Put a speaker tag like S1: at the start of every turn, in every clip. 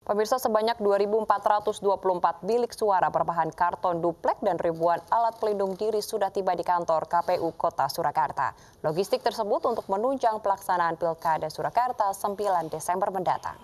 S1: Pemirsa, sebanyak 2.424 bilik suara berbahan karton duplek dan ribuan alat pelindung diri sudah tiba di kantor KPU Kota Surakarta. Logistik tersebut untuk menunjang pelaksanaan Pilkada Surakarta 9 Desember mendatang.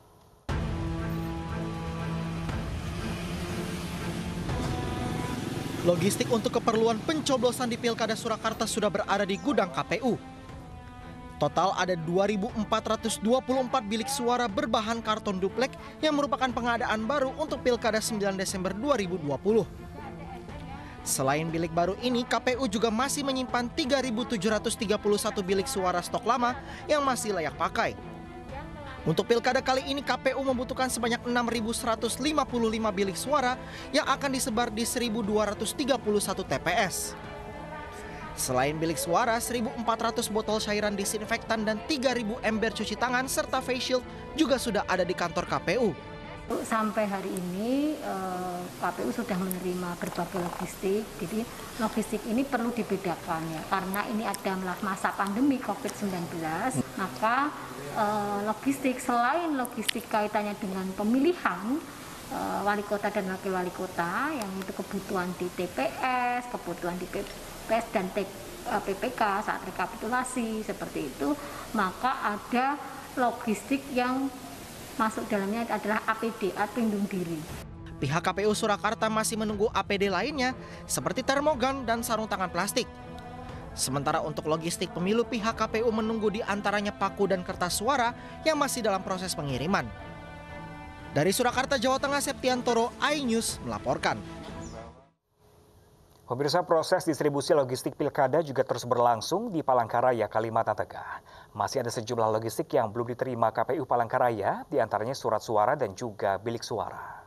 S2: Logistik untuk keperluan pencoblosan di Pilkada Surakarta sudah berada di gudang KPU. Total ada 2.424 bilik suara berbahan karton duplek yang merupakan pengadaan baru untuk Pilkada 9 Desember 2020. Selain bilik baru ini, KPU juga masih menyimpan 3.731 bilik suara stok lama yang masih layak pakai. Untuk Pilkada kali ini, KPU membutuhkan sebanyak 6.155 bilik suara yang akan disebar di 1.231 TPS. Selain bilik suara, 1.400 botol cairan disinfektan dan 3.000 ember cuci tangan serta face shield juga sudah ada di kantor KPU.
S3: Sampai hari ini KPU sudah menerima berbagai logistik, jadi logistik ini perlu dibedakan ya, karena ini adalah masa pandemi COVID-19, maka logistik selain logistik kaitannya dengan pemilihan wali kota dan wakil wali kota, yang itu kebutuhan di TPS, kebutuhan di PPS dan PPK saat rekapitulasi seperti itu, maka ada logistik yang masuk dalamnya adalah APD, alat pelindung diri.
S2: Pihak KPU Surakarta masih menunggu APD lainnya seperti termogan dan sarung tangan plastik. Sementara untuk logistik pemilu, pihak KPU menunggu di antaranya paku dan kertas suara yang masih dalam proses pengiriman. Dari Surakarta, Jawa Tengah, Septiantoro, iNews melaporkan.
S4: Pemirsa, proses distribusi logistik Pilkada juga terus berlangsung di Palangkaraya, Kalimantan Tengah. Masih ada sejumlah logistik yang belum diterima KPU Palangkaraya, diantaranya surat suara dan juga bilik suara.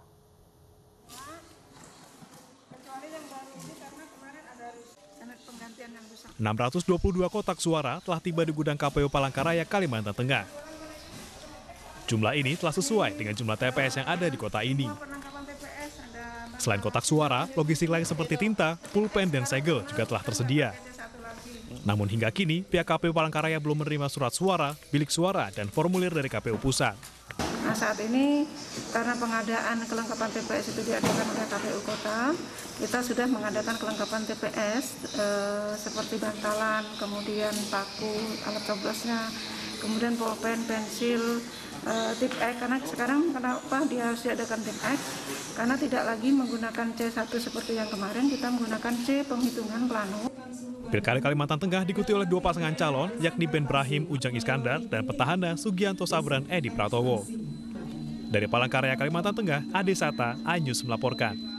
S5: 622 kotak suara telah tiba di gudang KPU Palangkaraya, Kalimantan Tengah. Jumlah ini telah sesuai dengan jumlah TPS yang ada di kota ini. Selain kotak suara, logistik lain seperti tinta, pulpen, dan segel juga telah tersedia. Namun hingga kini, pihak KPU Palangkaraya belum menerima surat suara, bilik suara, dan formulir dari KPU Pusat.
S6: Nah, saat ini karena pengadaan kelengkapan TPS itu diadakan oleh KPU Kota, kita sudah mengadakan kelengkapan TPS seperti bantalan, kemudian paku, alat coblosnya, kemudian pulpen, pensil, tip X, karena sekarang kenapa dia harus diadakan tip X? Karena tidak lagi menggunakan C1 seperti yang kemarin, kita menggunakan C penghitungan plano.
S5: Pilkada Kalimantan Tengah diikuti oleh dua pasangan calon, yakni Ben Brahim Ujang Iskandar dan petahana Sugianto Sabran Edi Pratowo. Dari Palangkaraya, Kalimantan Tengah, Ade Sata, iNews melaporkan.